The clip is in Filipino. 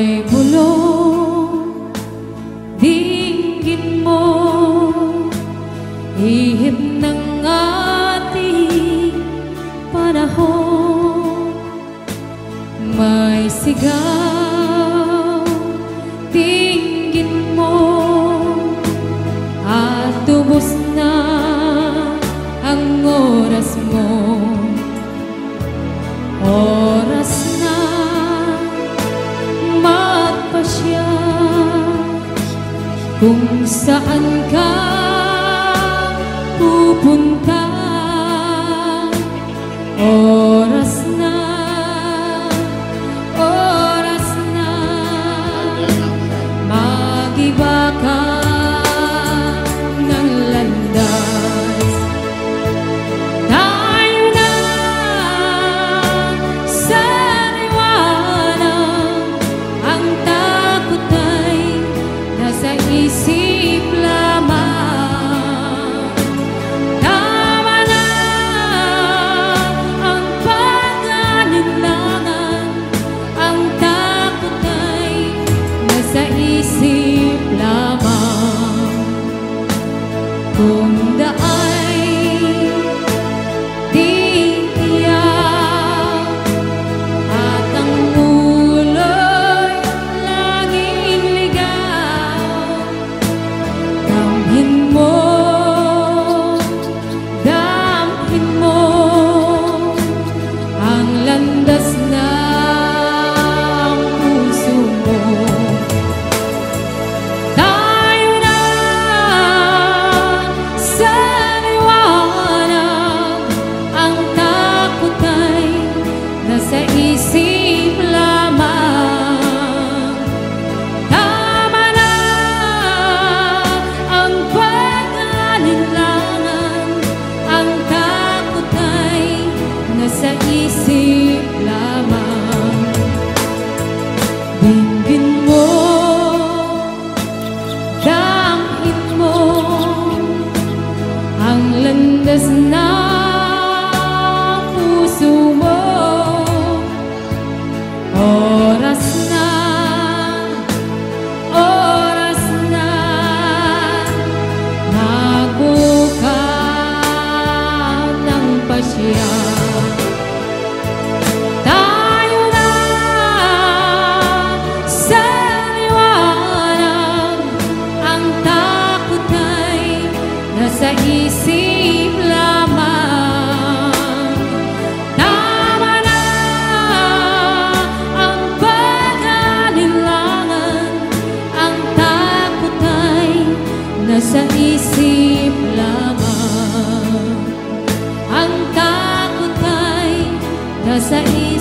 may bulong dinggin mo, ihip ng ating panahon. May sigaw dinggin mo, at tubos na ang oras mo. Oras na magpasya kung saan ka pupunta. Oras na mag-iba ka ng landas. Tayo na sa liwanag, ang takot ay nasa isip lamang. Tama na ang pag-alinlangan, ang takot ay nasa isip lamang. Kung daay di tiyak at ang ulo'y laging ligaw, damhin mo ang landas ng puso mo. Tayo na sa liwanag, ang takot ay nasa isip lamang. Tama na ang pag-alinlangan, ang takot ay nasa isip lamang. Dinggin mo, damhin mo ang landas ng puso mo. Oras na magbukas ng pasya. Tayo na sa liwanag, ang takot ay nasa isip lamang. Tama na ang pag-alinlangan, ang takot ay nasa isip lamang. Ang takot ay nasa isip